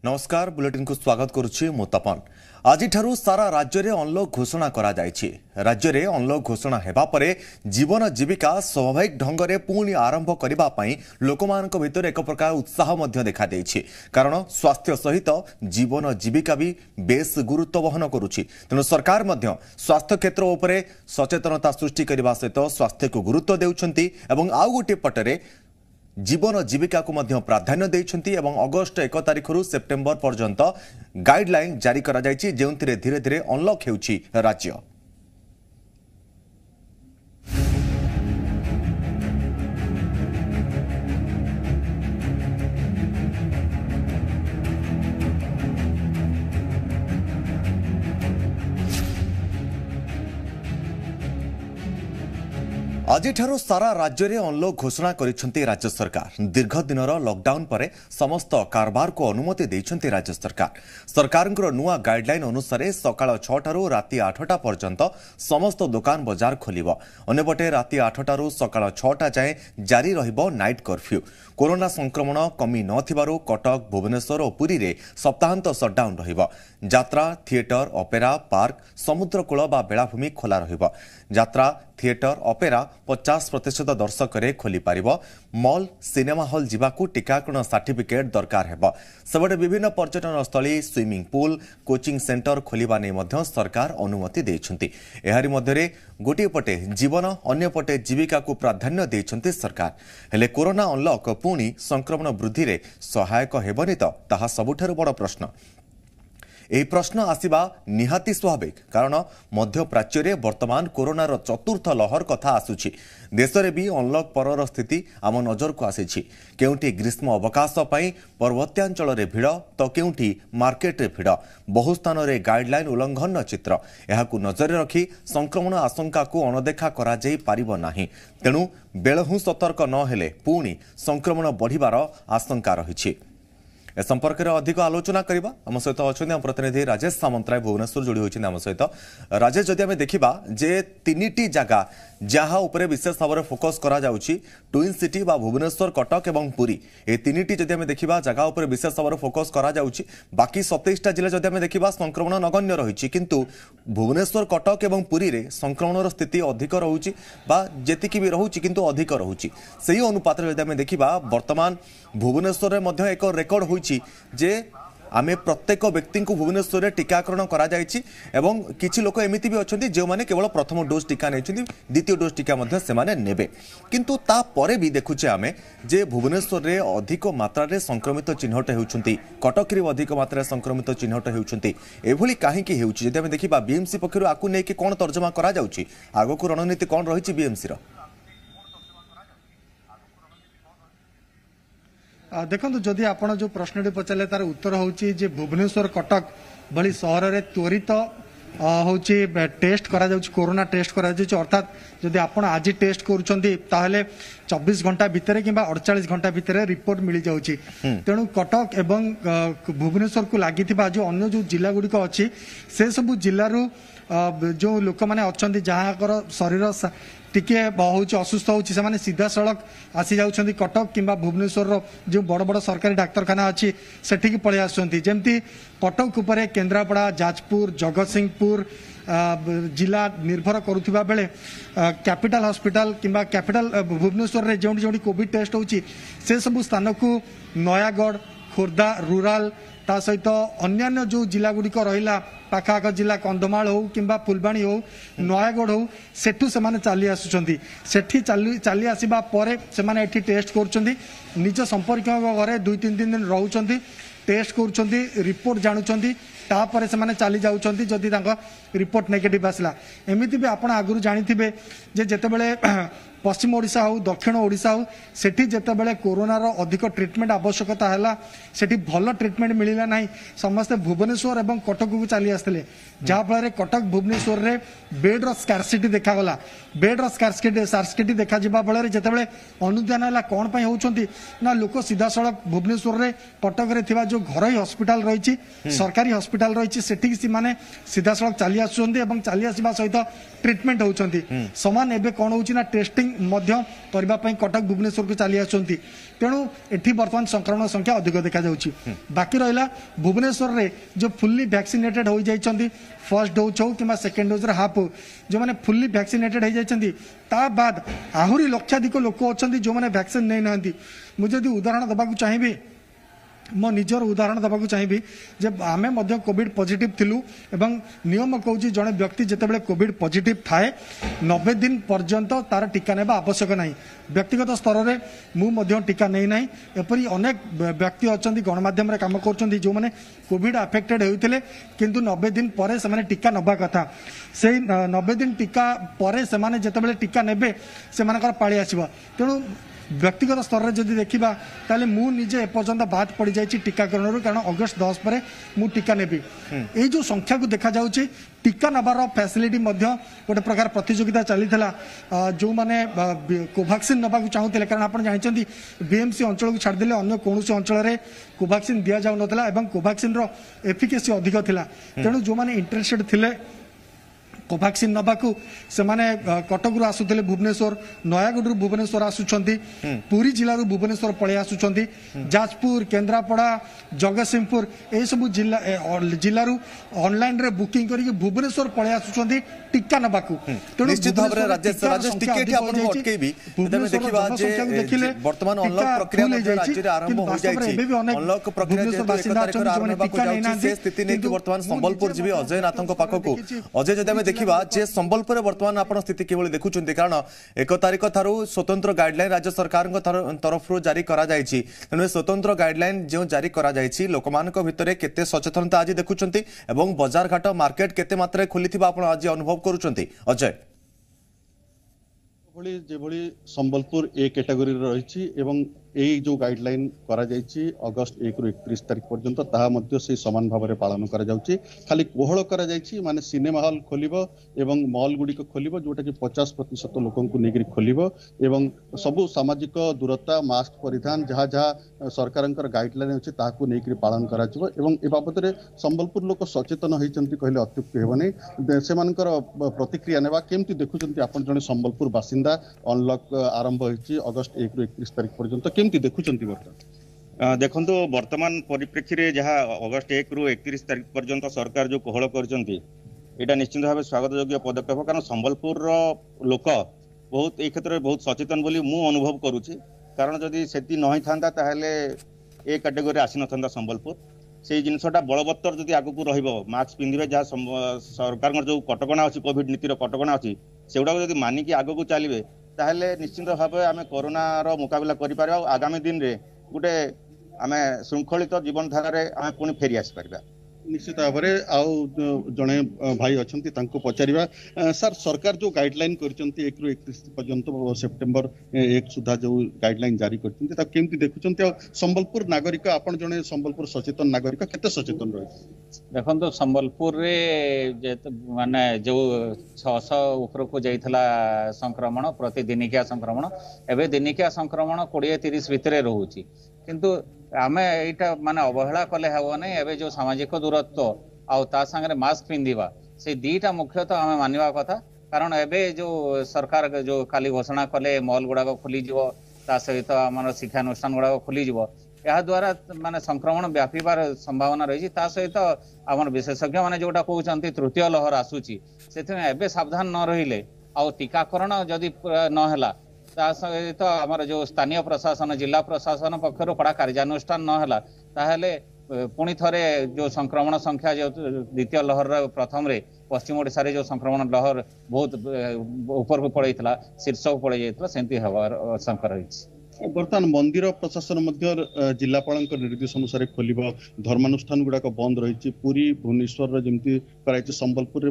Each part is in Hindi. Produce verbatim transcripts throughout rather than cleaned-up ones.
नमस्कार बुलेटिन को स्वागत करुछि मु तपन। आज सारा राज्य में अनलॉक घोषणा करा जायछि। राज्य में अनलॉक घोषणा हेबा परे जीवन जीविका स्वाभाविक ढंग से पुणी आरंभ करबा पई लोकमानक भितर एक प्रकार उत्साह मध्य देखा देछि। कारण स्वास्थ्य सहित जीवन जीविका भी बेस गुरुत्व वहन करुछि। तेणु सरकार मध्य स्वास्थ्य क्षेत्र उपरे सचेतनता सृष्टि करबा सहित स्वास्थ्य को गुरुत्व देउछंती एवं आउ गोटे पटरे जीवन जीविका को मध्य प्राधान्य देइछंती एवं अगस्ट एक तारिख रु सेप्टेम्बर पर्यंत गाइडलाइन जारी करा जायछि, जेउंथिरे धीरे धीरे अनलॉक हेउछि राज्य। आज सारा राज्य में अनलॉक घोषणा करिसेंती राज्य सरकार। दीर्घ दिनर लॉकडाउन पर समस्त कारबार को अनुमति देइसेंती राज्य सरकार। सरकारଙ୍କର नुआ गाइडलाइन अनुसार सकाळ छटारू राति आठटा पर्यंत समस्त दुकान बजार खोलिबो। अन्यपटे राति आठटारू सकाळ छटा जाए जारी रहिबो नाइट कर्फ्यू। कोरोना संक्रमण कमी नथिबारू कटक भुवनेश्वर और पुरी रे सप्ताहांत सटडाउन रहिबो। यात्रा थिएटर ऑपेरा पार्क समुद्रकूल बा बेलाभूमि खोला रहिबो। यात्रा थिएटर ऑपेरा पचास प्रतिशत दर्शक खोली पारिबो। मॉल सिनेमा हॉल जीवाकू टीकाकरण सर्टिफिकेट दरकार हेबो। सबडे विभिन्न पर्यटन स्थली स्विमिंग पूल कोचिंग सेंटर खोलिबा नै मध्य सरकार अनुमति देइछंती। एहारी मध्यरे गोटे पटे जीवन अन्य पटे जीविका को प्राधान्य देइछंती सरकार। हेले कोरोना अनलॉक पुणी संक्रमण वृद्धि रे सहायक हेबनी तो ताहा सबुठारु बड़ प्रश्न। यह प्रश्न आसवा निहाती स्वाभाविक, कारण मध्य प्राच्य में वर्तमान कोरोनार चतुर्थ लहर कथा आसुछि। देश में भी अनलॉक परर स्थिति आम नजर को आसी। केउठी ग्रीष्म अवकाश पई पर्वत्यांचल रे भिड़ तो केउठी मार्केट रे भिड़। बहु स्थान रे गाइडलाइन उल्लंघन चित्र। एहाकू नजर रखी संक्रमण आशंका को अणदेखा करा जाई पारिबो नाही। तेणु बेलहु सतर्क न हेले पुणी संक्रमण बढ़िबार आशंका रहिछि। ए संपर्क में अधिक आलोचना करबा आम सहित अच्छा प्रतिनिधि राजेश सामंतराय भुवनेश्वर जोड़ी होती आम सहित। राजेश, जदि आम देखा जे तीन जगह जहाँ उपरे विशेष भाव में फोकस करा जाउछि ट्विन सिटी बा भुवनेश्वर कटक एवं पुरी, ए तीन जदि आम देखा जगह उपरे विशेष भाव में फोकस करा जाउछि। बाकी सत्ताईस जिला जदि आम देखा संक्रमण नगण्य रही, किंतु भुवनेश्वर कटक एवं पुरी रे संक्रमण स्थिति अधिक रहुछि बा जेतिकी भी रहुछि किंतु अधिक रहुछि। सेही अनुपात जदि आम देखा वर्तमान भुवनेश्वर में एक रेकर्ड हो जे आमे प्रत्येक व्यक्ति को भुवनेश्वर टीकाकरण करा जायछि एवं किछि लोक एमिति भी अछंती जे माने केवल प्रथम डोज टीका नेछंती, द्वितीय डोज टीका मध्ये से माने नेबे। किंतु ता परे भी देखुचे आमे जे भुवनेश्वर रे अधिक मात्रा रे संक्रमित चिन्हट हेउछंती, कटक रे अधिक मात्रा रे संक्रमित चिन्हट हेउछंती। एभली काहे कि हेउछि जदि आमे देखिबा बीएमसी पक्षरु आकु नै कि कोन तर्जमा करा जाउछि, आगो को रणनीति कोन रहिछि बीएमसी रो? देखो जदि आप जो प्रश्न पचारे तार उत्तर होची जे भुवनेश्वर कटक भली सहर में त्वरित होची टेस्ट करा जाउची, कोरोना टेस्ट करा जाउची। अर्थात जदि आप आज टेस्ट करुछंती ताहले चौबीस घंटा भितर कि अड़चाश घंटा भितर रिपोर्ट मिल जाउची। तेणु कटक एवं भुवनेश्वर को लगी जो अन्य जो जिला गुड़िक अच्छी से सबू जिलू जो लोक मैंने अच्छा जहाँ शरीर टिके बहुत असुस्थ होची से सीधा सड़क आसी जाउछंती कटक किंबा भुवनेश्वर जो बड़ बड़ सरकारी डाक्तरखाना अच्छी सेठिकी पलि आसुछंती। जेमती कटक उपरे केन्द्रापड़ा जाजपुर जगतसिंहपुर जिला निर्भर करुवा बेले कैपिटल हॉस्पिटल किंबा कैपिटल भुवनेश्वर रे जोंडी जोंडी कोविड टेस्ट होची से सब स्थान को नयागढ़ खोर्धा रूराल ता सहित अन्यान्य जो जिला गुड़िक रहा पाखाख जिला कंधमाल हो किंबा फुलबाणी हो नयागढ़ हो सेठू से माने चली आसुचंती। सेठी चली चली आसीबा परे से माने एठी टेस्ट करूचंती, निज संपर्क घरे दुई तीन दिन दिन रहउचंती, टेस्ट करूचंती, रिपोर्ट जानुचंती, तापर से माने चली जाउचंती जदि तांका रिपोर्ट नेगेटिव आसला। एमिति भी आपण आगुरु जानिथिबे जे जेतेबेले पश्चिम ओडिशा हो दक्षिण ओडिशा हो सेठी जेतेबेले कोरोनार अधिक ट्रिटमेंट आवश्यकता हैला सेठी भल ट्रिटमेंट मिलिला नाही, समस्त भुवनेश्वर एवं कटक को चली आसले, जहाँ फल कटक भुवनेश्वर रे बेड रो स्कार्सिटी देखागला। बेड रो स्कार्सिटी स्कार्सिटी देखा जिबा फल जेतेबेले अनुध्यान हैला कोन पई होउचंती ना लोक सीधा सड़क भुवनेश्वर रे कटक रे थिबा जो घरोई हॉस्पिटल रही सरकारी हॉस्पिटल रही सेठी सी माने सीधा सड़क चली आसुचंती एवं चली आसीबा सहित ट्रिटमेंट होउचंती। समान एबे कोन होउची ना टेस्टिंग करने कटक भुवनेश्वर को चली आसुँच तेणु एठी वर्तमान संक्रमण संख्या अधिक देखा जाउछि। बाकी रहिला भुवनेश्वर रे जो फुल्ली वैक्सीनेटेड हो जाइछन्ती फर्स्ट डोज हो कि सेकेंड डोज रे हाफ जो माने फुल्ली वैक्सीनेटेड हो जाइछन्ती ता बाद आहुरी लक्षाधिक लोक अछन्ती जो माने वैक्सीन नै नांती। मु जदि उदाहरण दबाकू चाहिबी मो निजर उदाहरण दबाकू चाहिबी जे आमे मध्य कोविड पॉजिटिव थिलु एवं नियम कहूँ जड़े व्यक्ति जितेबाला कोविड पॉजिटिव थाए नब्बे दिन पर्यंत तार टीका नेबा आवश्यक नहीं। व्यक्तिगत स्तर में मु टीका नहीं ना एपरी अनेक व्यक्ति अच्छा गणमाध्यम काम कर जो मैंने कोविड अफेक्टेड होते किंतु नब्बे दिन पर से टीका नबा कथा से नब्बे दिन टीका पर से जितेबाला टीका नेबे से पाली आसो तेणु व्यक्तिगत स्तर में जब देखा ताले मु निजे एपर्यंत बाद पड़ जाए टीकाकरण कारण अगस्त दस पर मु टीका नेबी ये जो संख्या को देखा जाउछि टीका नबार फैसिलिटी गोटे प्रकार प्रतियोगिता चली जो मैंने कोवैक्सीन नबाक चाहूले कारण आप जानते बीएमसी अंचल को छाड़देले अन्य कौन अंचल में कोवैक्सीन दि जाऊ नाला कोवैक्सीन एफिकेसी अधिक थिला तेणु जो मैंने इंटरेस्टेड थिले कोवैक्सीन नबाकू से माने कटक रु आसुले भुवनेश्वर नयागढ़ रु भुवनेश्वर आसुचंती पुरी जिला रु भुवनेश्वर पळे आसुचंती जाजपुर केन्द्रापड़ा जगतसिंहपुर ए सब जिला जिला रु ऑनलाइन रे बुकिंग करी भुवनेश्वर पळे आसुचंती टीका नबाकू निश्चित भाव रे राजेश राजेश टिके की आपण अटकेबी तमे देखिबा जे वर्तमान अनलॉक प्रक्रिया मध्ये राज्य रे आरंभ हो जायछि अनलॉक प्रक्रिया जे एक तारिख रे आरंभ होबाक जाउछि से स्थिति नै कि वर्तमान संबलपुर जीवी अजय नाथन को पाखको अजय जदि हमें देखिबा जे संबलपुर वर्तमान आपण स्थिति केवल देखुचंती कारण एक तारिख थारु स्वतंत्र गाइडलाइन राज्य सरकार तरफ जारी करा जायछि तेनु स्वतंत्र गाइडलाइन जो जारी करा जायछि लोकमानक भितरे केते सचेतनता आज देखुचंती एवं बाजार घाट मार्केट केते मात्रा खोलिथिबा आपण आज अनुभव करूचंती अजय जेभଳି संबलपुर ए कैटेगरी रही एवं यही जो गाइडलाइन करा जायछि अगस्त एक रु एकतीस तारिख पर्यंत ताहा मध्य से समान भाव में पालन करा जाउछि खाली कोहल करा जायछि माने सिनेमा हॉल खोलिबो एवं मॉल गुडी को खोलिबो जोटा कि पचास प्रतिशत लोकन को नेगरी खोलिबो एवं सबु सामाजिक दूरता मास्क परिधान जहाँ जहाँ सरकारंकर गाइडलाइन अछि ताहाकू नेगरी पालन करा जिवो एवं ए बाबत रे संबलपुर लोक सचेतन होइचंती कहले अत्युक्त हेबनी सेमानकर प्रतिक्रिया नेबा केमती देखुचंती आपण जने संबलपुर बासिंदा अनलॉक आरंभ होइछि अगस्त एक रु एकतीस तारिख पर्यंत केमती देखुचंती वर्तमान देखंतु वर्तमान परिप्रेक्षी रे जहाँ अगस्त एक रु एकतीस तारिख पर्यंत सरकार जो कोहल करचंती एटा निश्चित भाव स्वागत योग्य पदक्षेप कारण संबलपुर रो लोक बहुत ए क्षेत्र में बहुत सचेतन बोली मु अनुभव करूची कारण जदि सेति नही थांता ताहले ए कैटेगरी आसी नथंता संबलपुर से जिनसटा बलवत्तर जदि आगु को रहिबो मास्क पिंधिबे जहाँ सरकार जो कटकणा अछि कोविड नीतिर कटकणा अछि सेउडा जदि मानिकी आगु को चलिबे ताहले निश्चित भाव आम कोरोना रो मुकाबला करि पारबा आगामी दिन रे गुटे आम श्रृंखलित जीवन धारा रे आम पुणी फेरी आसी पारबा निश्चित भाव में आउ जड़े भाई अच्छा पचारा सर सरकार जो गाइडलाइन करचंती एक रु एकतीस पर्यंत सेप्टेम्बर एक सुधा जो गाइडलाइन जारी करचंती केमती देखुचंती संबलपुर नागरिक आपण जड़े संबलपुर सचेतन नागरिक केते सचेतन रही देखो संबलपुर रे माने जो छह सौ ऊपर को जाइथला संक्रमण प्रति दिनिकिया संक्रमण एबे दिनिकिया संक्रमण बीस तीस भितर रहउची किंतु आमे एटा माने अवहेला कले हेबो नै एबे जो सामाजिक दूरत्व आउ ता संगे मास्क पिंधिबा से दीटा मुख्यतः आमे मानिबा कथा कारण एबे जो सरकार जो खाली घोषणा कले मॉल गुडा को खोली जीवो ता सहित हमर शिक्षा अनुष्ठान गुडा को खोली जीवो या द्वारा माने संक्रमण व्यापीबार संभावना रही ता सहित हमर विशेषज्ञ माने जोटा कहउचंती तृतीय लहर आसुची सेथे एबे सावधान न रहिले आउ टीकाकरण जदि न होला सहित आमर जो स्थानीय प्रशासन जिला प्रशासन पक्षर कड़ा कार्यानुष्ठान नहला ताहले पुणी थरे जो संक्रमण संख्या जो द्वितीय लहर प्रथम रे पश्चिम ओडिशा रे जो संक्रमण लहर बहुत ऊपर को पड़ेइतला शीर्ष को पड़े जाइतला सेंती हवार आशंका रही बर्तमान मंदिर प्रशासन जिलापाल निर्देश अनुसार खोल धर्मानुष्ठान गुड़ाक बंद रही पुरी भुवनेश्वर जमी कर संबलपुर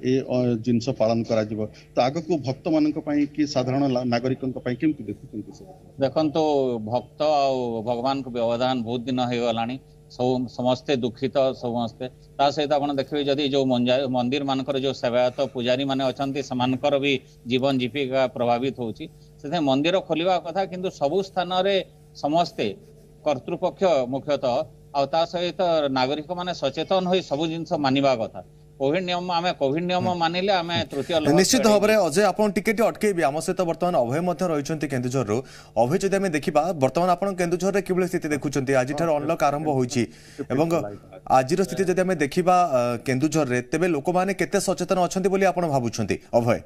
जिनस पालन कर आग को भक्त मान कि साधारण नागरिक केमती देखुं देखो भक्त आ भगवान को व्यवधान बहुत दिन हो गला सब समस्ते दुखित समस्ते ता सहित आप देखिए जदि जो मंदिर मानकर जो सेवायत पुजारी माने अछंती समानकर भी जीवन जीविका प्रभावित होची से मंदिर खोलिबा कथा किंतु सबु स्थान रे समस्ते कर्तृपक्ष मुख्यतः आ ता सहित नागरिक माने सचेतन होई सबु जिनस मानिबा कथा कोविड नियम आम कोविड नियम मानिले आम तृतीय निश्चित भाव में अजय आप टिके अटकेबी आम सहित बर्तमान अभय रही केन्दुझर अभय जदि आम देखा बर्तमान आप केन्दुझर कि स्थिति देखुं आज अनलक आरंभ होती आज स्थिति जदि आम देखा केन्दुझर तेज लोक मैंने केते सचेतन अच्छा बोली आप भावुं अभय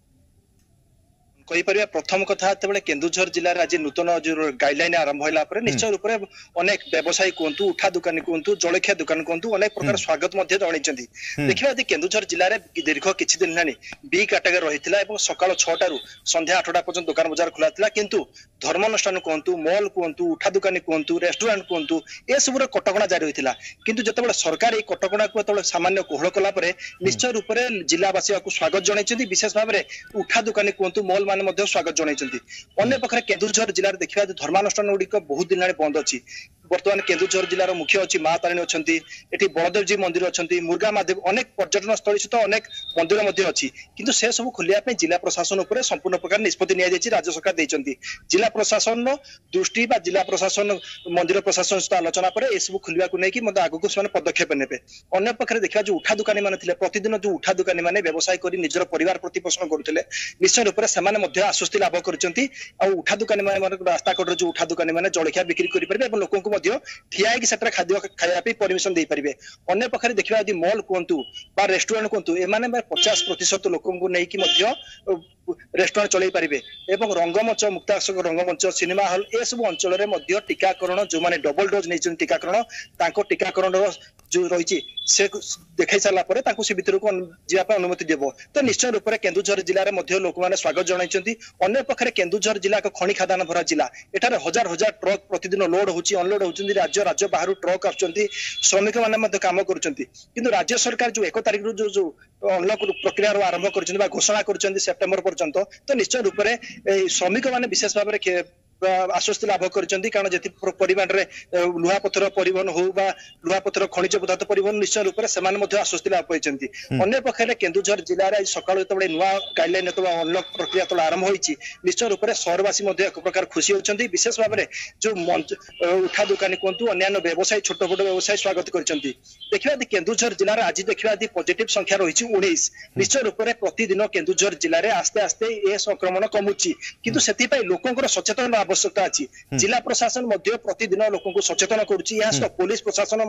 कहीपर प्रथम कथा जो केन्दुझर जिले में आज नूतन जो गाइडलाइन आरंभ होला निश्चय रूप से अनेक व्यवसायी कहतु उठा दुकानी कहतु जलखिया दुकान कहतु अनेक प्रकार स्वागत जनई देखा केन्दुझर जिले में दीर्घ किसी दिन है बी कैटेगरी रही है सकाल छटार संध्या आठटा पर्यटन दुकान बजार खुला था किंतु धर्मानुष्ठान कहतु मॉल कहतु उठा दुकानी कहतु रेस्टोरेंट कहतु ए सब कटकणा जारी होता किंतु जिते सरकार ये कटकणा को सामान्य कोहल कलापर निश्चय रूप से जिलावासी को स्वागत जनई विशेष भाव में उठा दुकानी कहतु मॉल स्वागत जनई अन्य पक्षे केन्दुझर जिले में देखा धर्मानुष्ठान गुड़िक बहुत दिन बंद अच्छी बर्तमान केन्दुझर जिलार मुख्य अच्छी माँ तारिणी अच्छा ये बलदेव जी मंदिर अच्छा मुर्गा महादेव अनेक पर्यटन स्थली सहित अनेक मंदिर अच्छी किंतु से सब खोलिया जिला प्रशासन उपर संपूर्ण प्रकार निष्पत्ति नि राज्य सरकार देते जिला प्रशासन दृष्टि जिला प्रशासन मंदिर प्रशासन सहित आलोचना पर यह सब खोलिया को लेकिन आगक पदक्षेप ने अन्य पक्षे देखा जो उठा दुकानी मैंने प्रतिदिन जो उठा दुकानी मैंने व्यवसाय कर निजर परिवार प्रतिपोषण करुले निश्चय रूप से आश्वस्ति लाभ कर उठा दुकानी मैंने रास्ता कड़े जो उठा दुकानी मैंने जलखिया बिक्री करेंगे लोक ठिया होकर खाद्य खाया परमिशन दे पारे अन्य पक्षे देखा मॉल कहतु रेस्टोरेंट कहतु एम पचास प्रतिशत लोक रेस्टोरेंट चल पारे और रंगमंच मुक्ताक्षक रंगमंच सिनेमा हॉल ए सब अंचल में टीकाकरण जो मैंने डबल डोज नहीं टीकाकरण टीकाकरण जो रही से देखा सारापर से भर को जावाई अनुमति देव तो निश्चय रूप से केन्दुझर जिले में लोक मैंने स्वागत जनई अन्य पक्षे केन्दुझर जिला एक खनि खादान भरा जिला एठार हजार हजार ट्रक प्रतिदिन लोड होची अनलोड होती राज्य राज्य बाहर ट्रक आसुच्च श्रमिक मैंने कम कर राज्य सरकार जो एक तारिख जो जो अनलक प्रक्रिया आरंभ कर घोषणा कर सेप्टेम्बर पर्यंत तो निश्चय रूप से श्रमिक मैंने विशेष भाव में आश्वस्ति लाभ करें कारण जी परिमाण में लुहापथर परिवहन हो लुहापथर खनिज पदार्थ परिवहन निश्चय रूप से आश्वस्ति लाभ पाई अन्य पक्षे केन्दुझर जिले में सकाल जो नुआ गाइडलाइन अनलक प्रक्रिया तो आरंभ होती निश्चय रूप से सहरवासी एक प्रकार खुशी होती विशेष भाव में जो उठा दुकानी कहतु अन्य व्यवसायी छोट छोट व्यवसायी स्वागत कर देखा केन्दुझर जिले में आज देखा पॉजिटिव संख्या रही उन्नीस निश्चय रूप से प्रतिदिन केन्दुझर जिले में आस्ते आस्ते ये संक्रमण कमुची किंतु से लोक सचेतन आवश्यकता अच्छी जिला प्रशासन प्रतिदिन लोक सचेतन कर पुलिस प्रशासन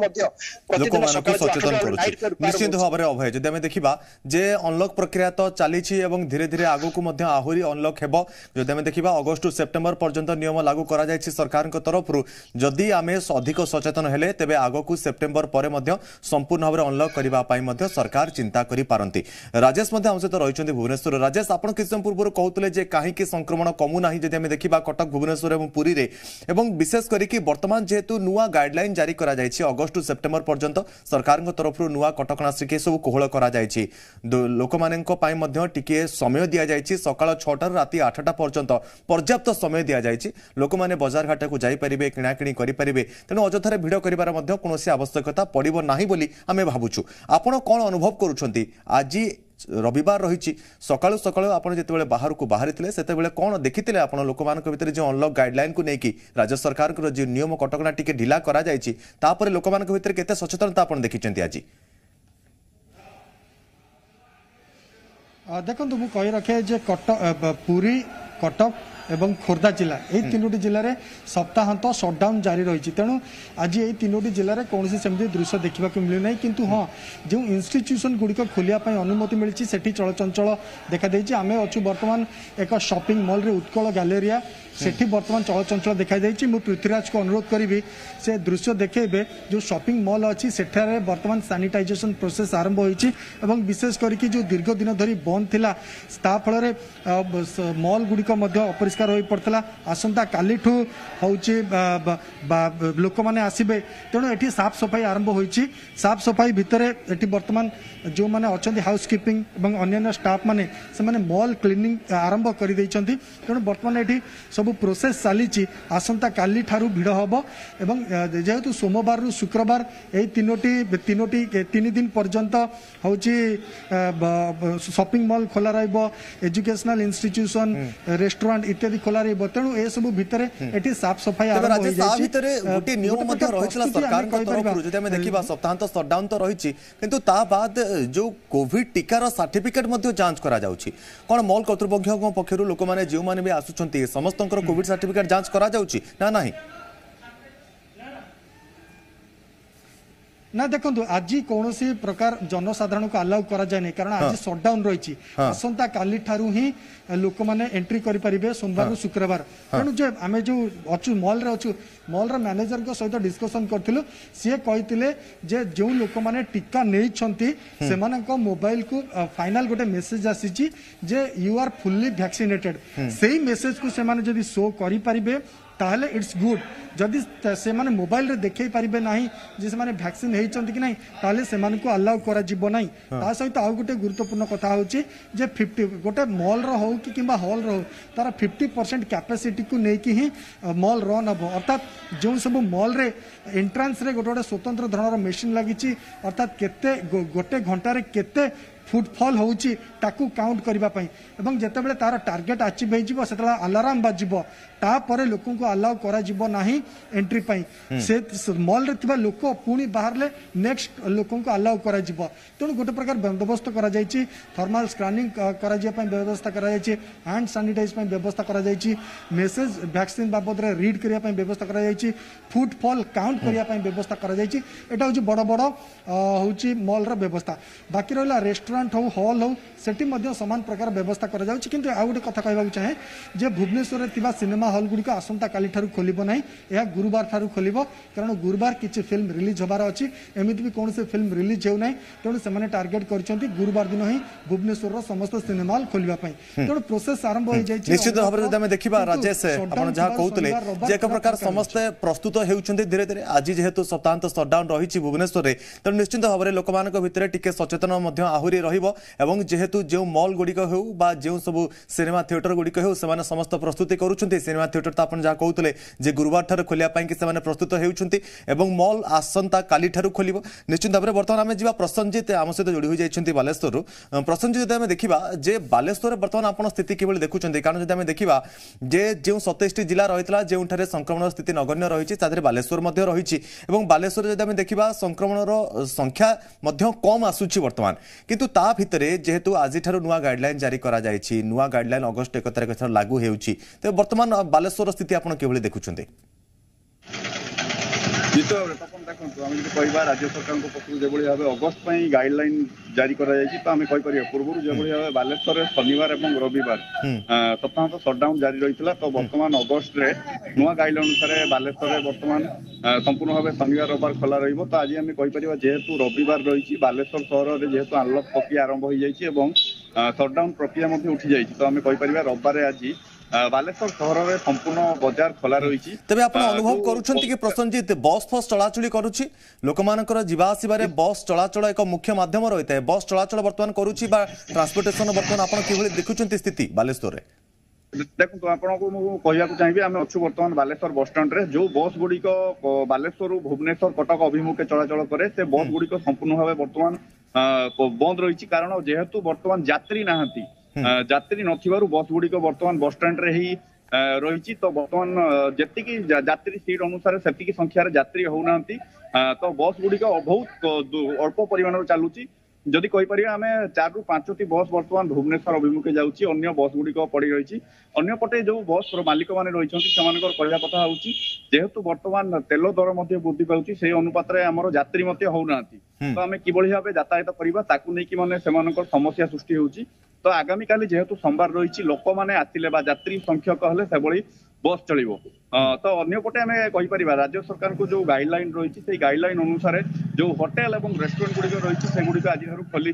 निश्चित भाव में अभय जब आम देखा जे अनलक प्रक्रिया तो चली धीरे धीरे आगक आहरी अनलक हो जब आम देखा अगस्ट सेप्टेम्बर पर्यंत नियम लागू कर सरकार तरफ जदि आम अधिक सचेतन हेले तेबे आगक सेप्टेम्बर पर संपूर्ण भाव में अनलक करने सरकार चिंता करपारती राजेश आम सहित रही भुवनेश्वर राजेश आप किसी समय पूर्व कहते कहीं संक्रमण कमुना जब आम देखा कटक भुवनेश्वर और पुरी रे एवं विशेष करके वर्तमान जेहेतु नुआ गाइडलाइन जारी करा जायछि अगस्ट सेप्टेम्बर पर्यंत सरकार तरफ नुआ कटकणा सिके सब कोहल करा जायछि लोक मानक पई मध्य टिके समय दिया जायछि सकाळ छटा राति आठटा पर्यंत पर्याप्त समय दिया जायछि लोक माने बाजार घाट को जाई परिबे किणाकिणी करि परिबे तेणु अजथारे भिड करिवार मध्य कोनोसी आवश्यकता पड़िबो नाही बोली आमे भाबुछु आपण कोन अनुभव करूछंती आज रविवार रही सकाळु सकाळु आपण जेतेबेले बाहर को बाहरी थिले सेतेबेले कोन देखिथिले आपण लोक मानक भितर जे अनलॉक गाइडलाइन को नेकी राज्य सरकार को जे नियम कटकणा टिके ढिला करा जायछि तापर लोक मानक भितर केते सचेतनता आपण देखिचंती आज देखो मु कहि रखे जे कटक पुरी कटक एवं खोर्धा जिला ये तीनोटी जिले में सप्ताहांत सटडाउन जारी रही तेणु आज ये तीनोटी जिले में कौन सेमती दृश्य देखा मिलूना किंतु हाँ जो इंस्टीट्यूशन गुड़िक खोलियापी अनुमति मिली से चलचंचल देखाई आम अच्छु बर्तमान एक शॉपिंग मॉल रे उत्कल गैलेरिया सेठी बर्तमान चलचंचल देखाई मु पृथ्वीराज को अनुरोध करी से दृश्य देखेबे जो शॉपिंग मॉल अच्छी सेठारे बर्तमान सैनिटाइजेशन प्रोसेस आरंभ होईची एवं विशेष करके जो दीर्घ दिन धरी बंद थिला ता फल मॉल गुड़िक अपरिष्कार हो पड़ता आसंता कालीठू होची लोक मैंने आसबे तेणु ये साफ सफाई आरंभ होईची साफ सफाई भितर ये बर्तमान जो मैंने अच्छा हाउस कीपिंग और अन्य स्टाफ मैंने से मैंने मॉल क्लीनिंग आरंभ कर तेणु बर्तमान ये सब प्रोसेस चली आसंता काली ठारू भिड़ हम एवं जेहेतु सोमवार रु शुक्रवार यही तीनोटी तीनोटी तीन दिन पर्यंत होची शॉपिंग मॉल खोला रहिबो एजुकेशनल इंस्टीट्यूशन रेस्टोरेंट इत्यादि इत्यादि खोला रही तेणु ए सब भितर एटी साफ सफाई आरंभ हो जायछि भितरे गोटे नियम मध्ये रहितला सरकार को तरफ जदि हम देखिबा सप्ताहांत शटडाउन तो रहिछि किंतु ता बाद जो कोविड टीकार सर्टिफिकेट मध्ये जांच करा जाउछि कोन मॉल कर्तृपक्ष पक्षरु लोक माने जे माने भी आसुछंती समस्तंकर कोविड सर्टिफिकेट जांच करा जाउछि ना नाही ना देखो आज कौन सी प्रकार जनसाधारण को अलाउ करा जाए नहीं कारण आज सटडाउन रही आसंता काली ठारू ही लोक माने एंट्री करि परिबे सोमवार शुक्रवार तेणु जे आमे जो अछु मॉल रे अछु मॉल रे मैनेजर को सहित डिस्कशन करथिलु से कहितिले जे जो लोक माने टीका नै छंती सेमान को मोबाइल को फाइनल गोटे मेसेज आसीची जे यू आर फुल्ली वैक्सीनेटेड सेही मेसेज को सेमान जदी शो करि परिबे ताहले इट्स गुड जदि से माने मोबाइल रे देखै परिबे नाही जे से माने वैक्सीन हेइ चंती कि नाही ताहले से मान को अलाउ करा जिवो नाही ता सहित आ गोटे गुरुत्वपूर्ण कथा होची जे पचास गोटे मॉल रो हो कि किबा हॉल रो तार पचास परसेंट कैपेसिटी को नै कि ही मॉल रन हबो अर्थात जो सब मॉल रे एंट्रेंस रे गोटे गोटे स्वतंत्र धৰণৰ मशीन लागिची अर्थात केते गोटे घंटा रे केते फुटफॉल होची ताकू काउंट करबा पई एवं जते बेले तार टार्गेट अचीव हे जिवो सेतला अलार्म बाजिबो ता परे लोकन को अलाउ करा जिवो नाही एंट्री पई से मॉल रे तिबा लोक पुनी बाहरले नेक्स्ट लोकन को अलाउ करा जिवो तण गोटे प्रकार बंदोबस्त करा जायछि थर्मल स्कैनिंग करा जे पई व्यवस्था करा जायछि हैंड सैनिटाइज पई व्यवस्था करा जायछि मेसेज वैक्सीन बाबद रे रीड करिया पई व्यवस्था करा जायछि फुटफॉल काउंट करिया पई व्यवस्था करा जायछि एटा होछि बड़ बड़ होछि मॉल रे व्यवस्था बाकी रहला रेस्टोरेंट हो हॉल हो सेठी मध्य समान प्रकार व्यवस्था करा जाउछि किंतु आ गोटे कथा कहबाक चाहे जे भुवनेश्वर रे तिबा सिनेमा हॉल गुडी को आसंता काली ठारू खोलिबो नाही या गुरुवार ठारू खोलिबो कारण गुरुवार किछि फिल्म रिलीज होबार अछि एमिति भी कोन से फिल्म रिलीज हेउ नाही तेणु से माने टार्गेट करछंती गुरुवार दिन ही भुवनेश्वर रो समस्त सिनेमा हॉल खोलिबा पई तेणु प्रोसेस आरंभ हो जायछि निश्चित भाबरे जदि हम देखिबा राजेश आपण जहा कहउतले जे एक प्रकार समस्त प्रस्तुत हेउछंती धीरे धीरे आज जेहेतु सप्ताहांत शटडाउन रहिछि भुवनेश्वर रे तेणु निश्चित भाबरे लोकमानक भितरे टिके सचेतन मध्य आहुरी रहिबो एवं जेहेतु जो मॉल गुड़िक हो जो सब सिनेमा थिएटर गुड़िक हो से समस्त प्रस्तुति करुँचे सिनेमा थिएटर तो आप जहाँ कहते जे गुरुवार ठार खोलिया से प्रस्तुत होती मॉल आसंता काली ठार खोल निश्चित भाव में बर्तमान आम जा प्रसन्नजित आम सहित जोड़ी होती बालेश्वर प्रसन्नजित जब देखा जे बालेश्वर बर्तमान आप स्थिति किभली देखुं कारण जब देखा जे जो सतैश टी जिला रही है जो संक्रमण स्थिति नगण्य रही है बालेश्वर रही बालेश्वर जब देखा संक्रमण संख्या कम आसूची बर्तमान किंतु ता भितरे जेहेतु आज नुआ गाइडलाइन जारी करा जायछि नुआ गाइडलाइन अगस्ट एक तारिख लागू हेउछि तो वर्तमान बालेश्वर स्थिति आपण केवली देखुछन्ते जितो तपन देखंतु हम जे कहबा राज्य सरकार को पक्ष जे बळी भाबे अगस्त पई गाइडलाइन जारी करा जायछि तो हम कहि परिया पूर्व जे बळी भाबे बालेश्वर शनिवार एवं रविवार सप्ताहांत शटडाउन जारी रहितला तो वर्तमान अगस्त रे नुआ गाइडलाइन अनुसार बालेश्वर रे वर्तमान संपूर्ण भाबे शनिवार रविवार खोला रहिबो तो आज हम कहि परिया जेहेतु रविवार रहिछि बालेश्वर शहर रे जेहेतु अनलॉक प्रक्रिया आरंभ होई जायछि एवं शटडाउन प्रक्रिया मध्ये उठी जायछि तो हम कहि परिया रविवार आज बालेश्वर शहर में संपूर्ण बाजार खोला रही तेज आप अनुभव करुँच कि प्रसन्नजित बस फस चलाचल करुच्ची लोक मानकर जीवा आसबार बस चलाचल एक मुख्य माध्यम रही है बस चलाचल बर्तमान करुच्ची ट्रांसपोर्टेशन बर्तमान आप किभली देखुं स्थिति बालेश्वर देखो आपको मुझे चाहिए आम अच्छु बर्तमान बालेश्वर बस स्टाण्ड रे जो बस गुड़िक बालेश्वर भुवनेश्वर कटक अभिमुखे चलाचल करे से बस गुड़िक संपूर्ण भाव बर्तमान बंद रही कारण जेहेतु बर्तमान यात्री नहांती यात्री नथिबारु बस गुड़िक बर्तमान बस स्टाण्ड रे ही रही तो बर्तमान जेतिकी यात्री सीट अनुसार सेतिकी संख्यार यात्री होउनांती तो बस गुड़िक बहुत अल्प परिमाण चलुची जदि कहि परिया आमे चार रु पांच टी बस वर्तमान भुवनेश्वर अभिमुखे जाउची अन्य बस गुड़िक पड़ी रही अन्य पटे जो बस मालिक माने रहिछन्ति सेमानकर कहया कथा होउची जेहेतु वर्तमान तेल दर मध्ये वृद्धि पाउची सेही अनुपात रे हमर यात्री मध्ये होउनांती तो आमे किबळी भाबे यातायात करिबा ताकू नै कि माने सेमानकर समस्या सृष्टि होउची तो आगामी काली जेहेतु सोमवार रही लोक मैंने आसिले यात्री संख्यक हेले से बस चलो तो अन्यपटे आम कहीपर राज्य सरकार को जो गाइडलाइन रही है गाइडलाइन अनुसार जो होटेल और रेस्टोरेंट गुड़िक रही है गुड़िक आज खोली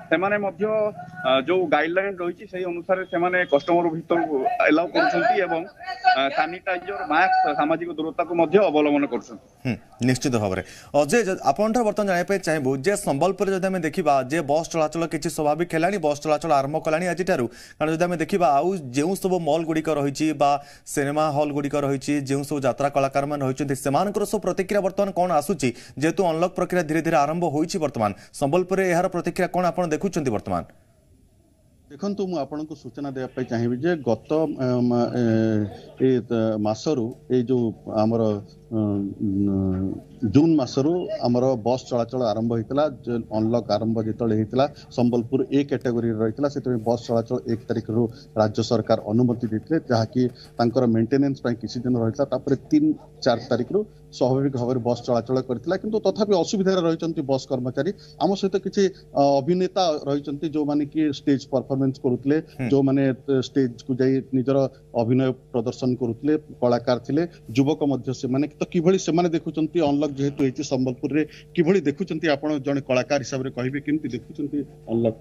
जो गाइडलाइन रही है अनुसार से कस्टमर भर एलाउ कर सानिटाइजर मास्क सामाजिक दूरता को अवलम्बन कर निश्चित भाव में अजय आपन बर्तमान जानापी चाहबू जे संबलपुर जब आम देखा जे बस चलाचल किसी स्वाभाविक है बस चलाचल आरंभ कलानी आज कारण जब आम देखा आउ जो सब मॉल गुड़िक रही सिनेमा हॉल गुड़िक रही जो सब यात्रा कलाकार मान रही सब प्रतिक्रिया बर्तमान कौन आसूची जेहेतु अनलॉक प्रक्रिया धीरे धीरे आरंभ होती बर्तमान संबलपुर यार प्रतिक्रिया कौन आप देखुं बर्तमान देखନ୍ତୁ ମୁଁ ଆପଣଙ୍କୁ ସୂଚନା ଦେବା ପାଇଁ ଚାହିଁବି ଯେ ଗତ ଏ ମାସରୁ ଏଇ ଯୋଉ ଆମର ଜୁନ ମାସରୁ ଆମର ବସ୍ ଚଳାଚଳ ଆରମ୍ଭ ହେଇଥିଲା ଅନଲକ୍ ଆରମ୍ଭ ଯେତେବେଳେ ହେଇଥିଲା ସମ୍ବଲପୁର ଏ କ୍ୟାଟେଗୋରୀରେ ରହିଥିଲା ସେତେବେଳେ ବସ୍ ଚଳାଚଳ ଏକ ତାରିଖରୁ ରାଜ୍ୟ ସରକାର ଅନୁମତି ଦେଇଥିଲେ ଯାହାକି ତାଙ୍କର ମେଣ୍ଟେନାନ୍ସ ପାଇଁ କିଛି ଦିନ ରହିଥିଲା ତାପରେ ତିନି ଚାରି ତାରିଖରୁ ସ୍ୱାଭାବିକ ଭାବରେ ବସ୍ ଚଳାଚଳ କରିଥିଲା କିନ୍ତୁ ତଥାପି ଅସୁବିଧାରେ ରହିଛନ୍ତି ବସ୍ କର୍ମଚାରୀ ଆମ ସହିତ କିଛି ଅଭିନେତା ରହିଛନ୍ତି ଯୋଉମାନେ କି ଷ୍ଟେଜ ପରଫର୍ମାନ୍ସ କରୁଥିଲେ ଯୋଉମାନେ ଷ୍ଟେଜକୁ ଯାଇ ନିଜର ଅଭିନୟ ପ୍ରଦର୍ଶନ କରୁଥିଲେ କଳାକାର ଥିଲେ ଯୁବକ ମଧ୍ୟ ସେମାନେ ତ କିଭଳି ସେମାନେ ଦେଖୁଛନ୍ତି ଅନଲକ୍ ଯେହେତୁ ହେଇଛି ସମ୍ବଲପୁରରେ କିଭଳି ଦେଖୁଛନ୍ତି ଆପଣ ଜଣେ କଳାକାର ହିସାବରେ କହିବେ କେମିତି ଦେଖୁଛନ୍ତି ଅନଲକ୍?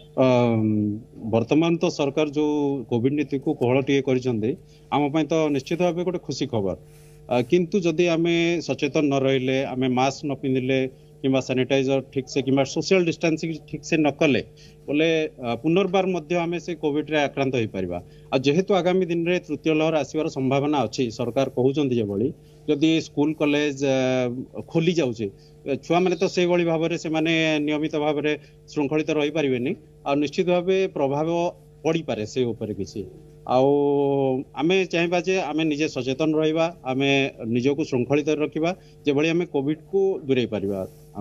ବର୍ତ୍ତମାନ ତ ସରକାର ଯୋଉ କୋଭିଡ ନୀତିକୁ କୋହଳ ଟିକେ କରିଛନ୍ତି ଆମ ପାଇଁ ତ ନିଶ୍ଚିତ ଭାବେ ଗୋଟେ ଖୁସି ଖବର କିନ୍ତୁ ଯଦି ଆମେ ସଚେତନ ନ ରହିଲେ ଆମେ ମାସ୍କ ନ ପିନ୍ଧିଲେ କିମ୍ବା ସାନିଟାଇଜର ଠିକ ସେ କିମ୍ବା সোশিয়াল ডিস্টান্সিং ଠିକ ସେ ନ କଲେ ବୋଲେ ପୁନର୍ବାର ମଧ୍ୟ ଆମେ ସେ କୋଭିଡରେ ଆକ୍ରାନ୍ତ ହେଇପାରିବା ଆଉ ଯେହେତୁ ଆଗାମୀ ଦିନରେ ତୃତୀୟ ଲହର ଆସିବାର ସମ୍ଭାବନା ଅଛି ସରକାର କହୁଛନ୍ତି ଯେଭଳି ଯଦି ସ୍କୁଲ କଲେଜ ଖୋଲି ଯାଉଛି ଛୁଆମାନେ ତ ସେଇଭଳି ଭାବରେ ସେମାନେ ନିୟମିତ ଭାବରେ ଶୃଙ୍ଖଳିତ ରହିପାରିବେନି ଆଉ ନିଶ୍ଚିତ ଭାବେ ପ୍ରଭାବ ପଡ଼ିପାରେ ସେ ଉପରେ କିଛି ଆଉ ଆମେ ଚାହିଁବା ଯେ ଆମେ ନିଜେ ସଚେତନ ରହିବା ଆମେ ନିଜକୁ ଶୃଙ୍ଖଳିତ ରଖିବା ଯେଭଳି ଆମେ କୋଭିଡକୁ ଦୂରେଇ ପାରିବା।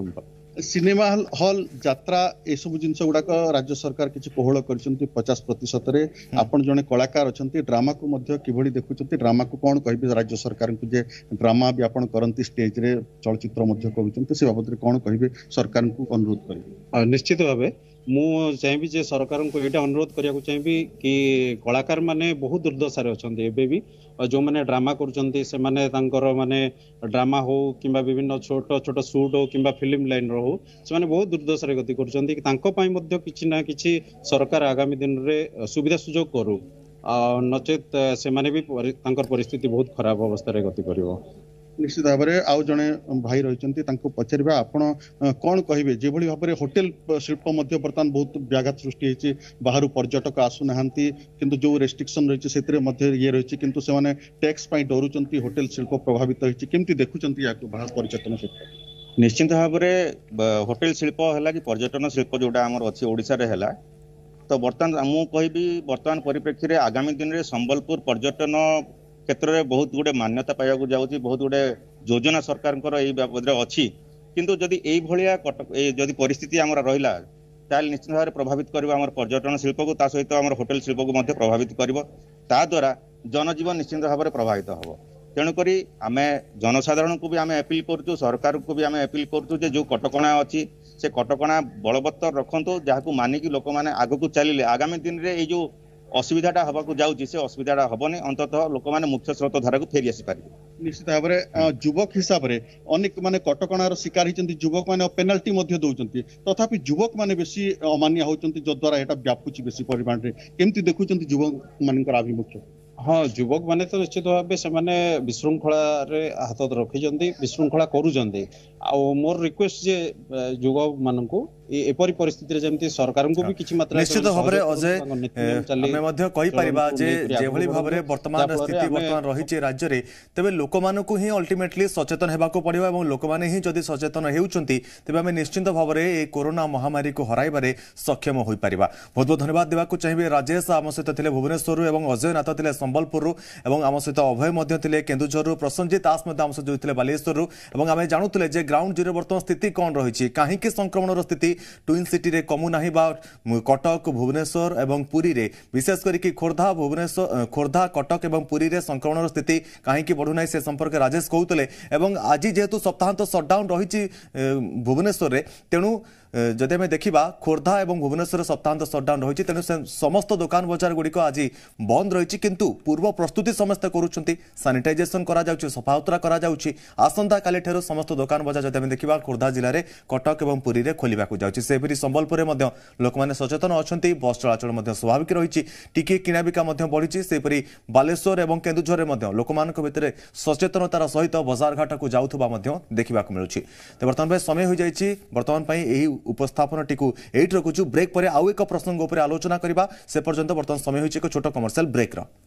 ସିନେମା ହଲ୍ ଯାତ୍ରା ଏସବୁ ଜିନିଷ ଗୁଡାକ ରାଜ୍ୟ ସରକାର କିଛି କୋହଳ କରିଛନ୍ତି ପଚାଶ ପ୍ରତିଶତରେ ଆପଣ ଜଣେ କଳାକାର ଅଛନ୍ତି ଡ୍ରାମାକୁ ମଧ୍ୟ କିଭଳି ଦେଖୁଛନ୍ତି ଡ୍ରାମାକୁ କଣ କହିବେ ରାଜ୍ୟ ସରକାରଙ୍କୁ ଯେ ଡ୍ରାମା ବି ଆପଣ କରନ୍ତି ଷ୍ଟେଜରେ ଚଳଚ୍ଚିତ୍ର ମଧ୍ୟ କରୁଛନ୍ତି ସେ ବାବଦରେ କଣ କହିବେ ସରକାରଙ୍କୁ ଅନୁରୋଧ କରିବେ? ନିଶ୍ଚିତ ଭାବେ ମୁଁ ଚାହିଁବି ଯେ ସରକାରଙ୍କୁ ଏଇଟା ଅନୁରୋଧ କରିବାକୁ ଚାହିଁବି କି କଳାକାର ମାନେ ବହୁତ ଦୁର୍ଦ୍ଦଶାରେ ଅଛନ୍ତି ଏବେ ବି ଯୋଉମାନେ ଡ୍ରାମା କରୁଛନ୍ତି ସେମାନେ ତାଙ୍କର ମାନେ ଡ୍ରାମା ହଉ କିମ୍ବା ବିଭିନ୍ନ ଛୋଟ ଛୋଟ ସୁଟ୍ ହଉ କିମ୍ବା ଫିଲ୍ମ ଲାଇନର ହଉ ସେମାନେ ବହୁତ ଦୁର୍ଦ୍ଦଶାରେ ଗତି କରୁଛନ୍ତି ତାଙ୍କ ପାଇଁ ମଧ୍ୟ କିଛି ନା କିଛି ସରକାର ଆଗାମୀ ଦିନରେ ସୁବିଧା ସୁଯୋଗ କରୁ ନଚେତ ସେମାନେ ବି ତାଙ୍କର ପରିସ୍ଥିତି ବହୁତ ଖରାପ ଅବସ୍ଥାରେ ଗତି କରିବ। ନିଶ୍ଚିତ ଭାବରେ ଆଉ ଜଣେ ଭାଇ ରହିଛନ୍ତି ତାଙ୍କୁ ପଚାରିବା ଆପଣ କଣ କହିବେ ଯେଭଳି ଭାବରେ ହୋଟେଲ ଶିଳ୍ପ ମଧ୍ୟ ବର୍ତ୍ତମାନ ବହୁତ ବ୍ୟାଘାତ ସୃଷ୍ଟି ହେଇଛି ବାହାରୁ ପର୍ଯ୍ୟଟକ ଆସୁନାହାନ୍ତି କିନ୍ତୁ ଯୋଉ ରେଷ୍ଟ୍ରିକ୍ସନ ରହିଛି ସେଥିରେ ମଧ୍ୟ ଇଏ ରହିଛି କିନ୍ତୁ ସେମାନେ ଟ୍ୟାକ୍ସ ପାଇଁ ଡରୁଛନ୍ତି ହୋଟେଲ ଶିଳ୍ପ ପ୍ରଭାବିତ ହେଇଛି କେମିତି ଦେଖୁଛନ୍ତି ୟାକୁ ବାହାର ପର୍ଯ୍ୟଟନ ଶିଳ୍ପ? ନିଶ୍ଚିତ ଭାବରେ ହୋଟେଲ ଶିଳ୍ପ ହେଲା କି ପର୍ଯ୍ୟଟନ ଶିଳ୍ପ ଯୋଉଟା ଆମର ଅଛି ଓଡ଼ିଶାରେ ହେଲା ତ ବର୍ତ୍ତମାନ ମୁଁ କହିବି ବର୍ତ୍ତମାନ ପରିପ୍ରେକ୍ଷୀରେ ଆଗାମୀ ଦିନରେ ସମ୍ବଲପୁର ପର୍ଯ୍ୟଟନ କ୍ଷେତ୍ରରେ ବହୁତ ଗୁଡେ ମାନ୍ୟତା ପାଇବାକୁ ଯାଉଛି ବହୁତ ଗୁଡେ ଯୋଜନା ସରକାରଙ୍କର ଏଇ ବାବଦରେ ଅଛି କିନ୍ତୁ ଯଦି ଏଇ ଭଳିଆ ଯଦି ପରିସ୍ଥିତି ଆମର ରହିଲା ତାହେଲେ ନିଶ୍ଚିତ ଭାବରେ ପ୍ରଭାବିତ କରିବ ଆମର ପର୍ଯ୍ୟଟନ ଶିଳ୍ପକୁ ତା ସହିତ ଆମର ହୋଟେଲ ଶିଳ୍ପକୁ ମଧ୍ୟ ପ୍ରଭାବିତ କରିବ ତା ଦ୍ୱାରା ଜନଜୀବନ ନିଶ୍ଚିତ ଭାବରେ ପ୍ରଭାବିତ ହେବ ତେଣୁକରି ଆମେ ଜନସାଧାରଣଙ୍କୁ ବି ଆମେ ଆପିଲ କରୁଛୁ ସରକାରଙ୍କୁ ବି ଆମେ ଆପିଲ କରୁଛୁ ଯେ ଯୋଉ କଟକଣା ଅଛି ସେ କଟକଣା ବଳବତ୍ତର ରଖନ୍ତୁ ଯାହାକୁ ମାନିକି ଲୋକମାନେ ଆଗକୁ ଚାଲିଲେ ଆଗାମୀ ଦିନରେ ଏଇ ଯୋଉ ଅସୁବିଧାଟା ହବାକୁ ଯାଉଛି ସେ ଅସୁବିଧାଟା ହବନି ଅନ୍ତତଃ ଲୋକମାନେ ମୁଖ୍ୟ ସ୍ରୋତ ଧାରାକୁ ଫେରି ଆସିପାରିବେ। ନିଶ୍ଚିତ ଭାବରେ ଯୁବକ ହିସାବରେ ଅନେକ ମାନେ କଟକଣାର ଶିକାର ହେଇଛନ୍ତି ଯୁବକ ମାନେ ପେନାଲ୍ଟି ମଧ୍ୟ ଦଉଛନ୍ତି ତଥାପି ଯୁବକ ମାନେ ବେଶୀ ଅମାନ୍ୟ ହଉଛନ୍ତି ଯଦ୍ୱାରା ଏଟା ବ୍ୟାପୁଛି ବେଶୀ ପରିମାଣରେ କେମିତି ଦେଖୁଛନ୍ତି ଯୁବକ ମାନଙ୍କର ଆଭିମୁଖ୍ୟ? ହଁ ଯୁବକ ମାନେ ତ ନିଶ୍ଚିତ ଭାବେ ସେମାନେ ବିଶୃଙ୍ଖଳାରେ ହାତ ରଖିଛନ୍ତି ବିଶୃଙ୍ଖଳା କରୁଛନ୍ତି ଆଉ ମୋର ରିକ୍ୱେଷ୍ଟ ଯେ ଯୁବକ ମାନଙ୍କୁ ଏପରି ପରିସ୍ଥିତିରେ ଯେମିତି ସରକାରଙ୍କୁ ବି କିଛି ମାତ୍ରାରେ ନିଶ୍ଚିତ ଭାବରେ ଅଜୟ ଆମେ ମଧ୍ୟ କହିପାରିବା ଯେ ଯେଭଳି ଭାବରେ ବର୍ତ୍ତମାନ ସ୍ଥିତି ବର୍ତ୍ତମାନ ରହିଛି ରାଜ୍ୟରେ ତେବେ ଲୋକମାନଙ୍କୁ ହିଁ ଅଲ୍ଟିମେଟଲି ସଚେତନ ହେବାକୁ ପଡ଼ିବ ଏବଂ ଲୋକମାନେ ହିଁ ଯଦି ସଚେତନ ହେଉଛନ୍ତି ତେବେ ଆମେ ନିଶ୍ଚିତ ଭାବରେ ଏହି କରୋନା ମହାମାରୀକୁ ହରାଇବାରେ ସକ୍ଷମ ହୋଇପାରିବା। ବହୁତ ବହୁତ ଧନ୍ୟବାଦ ଦେବାକୁ ଚାହିଁବି ରାଜେଶ ଆମ ସହିତ ଥିଲେ ଭୁବନେଶ୍ୱରରୁ ଏବଂ ଅଜୟ ନାଥ ଥିଲେ ସମ୍ବଲପୁରରୁ ଏବଂ ଆମ ସହିତ ଅଭୟ ମଧ୍ୟ ଥିଲେ କେନ୍ଦୁଝରରୁ ପ୍ରସଞ୍ଜିତ ଦାସ ମଧ୍ୟ ଆମ ସହିତ ଥିଲେ ବାଲେଶ୍ୱରରୁ ଏବଂ ଆମେ ଜାଣୁଥିଲେ ଯେ ଗ୍ରାଉଣ୍ଡ ଜିରୋ ବର୍ତ୍ତମାନ ସ୍ଥିତି କ'ଣ ରହିଛି କାହିଁକି ସଂକ୍ରମଣର ସ୍ଥିତି ट्विन सिटी रे कमु नाही बा कटक भुवनेश्वर एवं पुरी रे विशेष करिक खोर्धा भुवनेश्वर खोर्धा कटक एवं पुरी रे संक्रमण स्थिति कहीं बढ़ू ना से संपर्क राजेश कहते आज जेहेतु सप्ताहांत सटडाउन रही भुवनेश्वर रे तेणु जदि आम देखा खोर्धा और भुवनेश्वर सप्ताहांत सटडाउन रही तेणु समस्त दुकान बजार गुड़िक आज बंद रही किंतु पूर्व प्रस्तुति समस्ते करुँच सानिटाइजेशन सफासुतरा आसंता काली ठार समस्त दुकान बजार जदि आम देखा खोर्धा जिले में कटक और पुरी में खोलने जाऊँगी सेपरी संबलपुर में लोक मैंने सचेतन अच्छा बस चलाचल स्वाभाविक रही टिके किणाबिका बढ़ी सेपरी बालेश्वर और केन्दुझर में लोक भितर सचेतनतार सहित बजार घाट को जाऊा देखा मिलूँ बर्तमान समय हो जाए बर्तमान उपस्थापन टीकू एट रखुचु ब्रेक पर आउ एक प्रसंग उपर आलोचना करबा से पर्यंत बर्तमान समय होइछ एक छोट कमर्शियल ब्रेक रा।